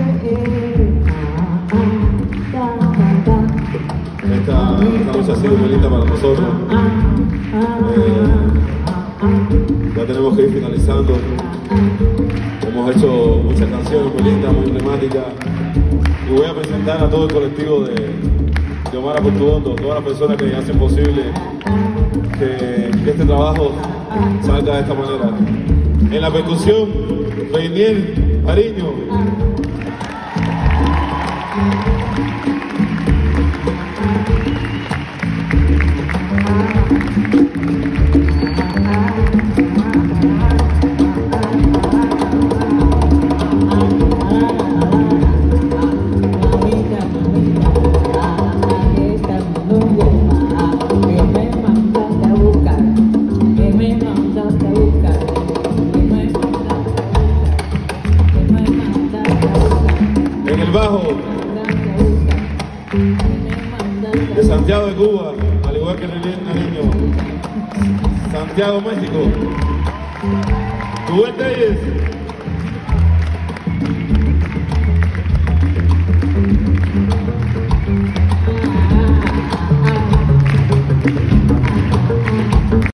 Esta noche ha sido muy linda para nosotros. Ya tenemos que ir finalizando. Hemos hecho muchas canciones muy lindas, muy emblemáticas. Y voy a presentar a todo el colectivo de Omar Portuondo, todas las personas que hacen posible que este trabajo salga de esta manera. En la percusión, Reinier Mariño. En el bajo de Santiago de Cuba, al igual que Reinier Mariño, Santiago, México, Rubén Telles.